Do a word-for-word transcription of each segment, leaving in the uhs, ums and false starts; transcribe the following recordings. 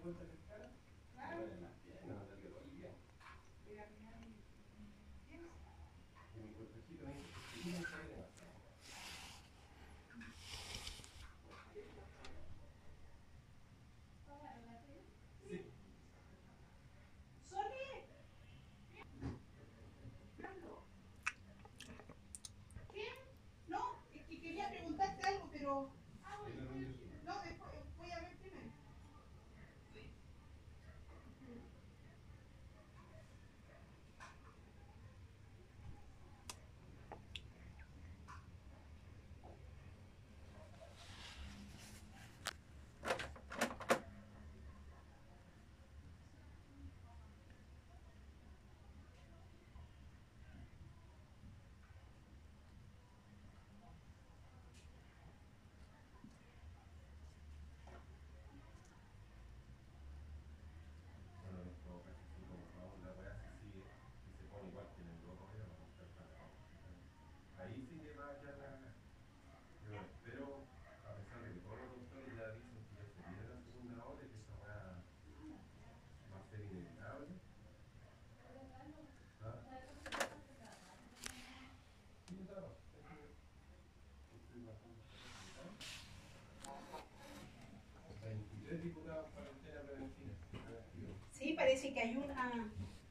Sí, parece que hay una.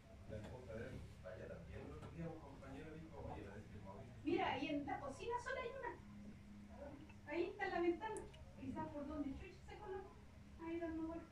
Mira, ahí en la cocina solo hay una. Ahí está en la ventana. Quizás por donde Chucha se colocó. Ahí dando vueltas.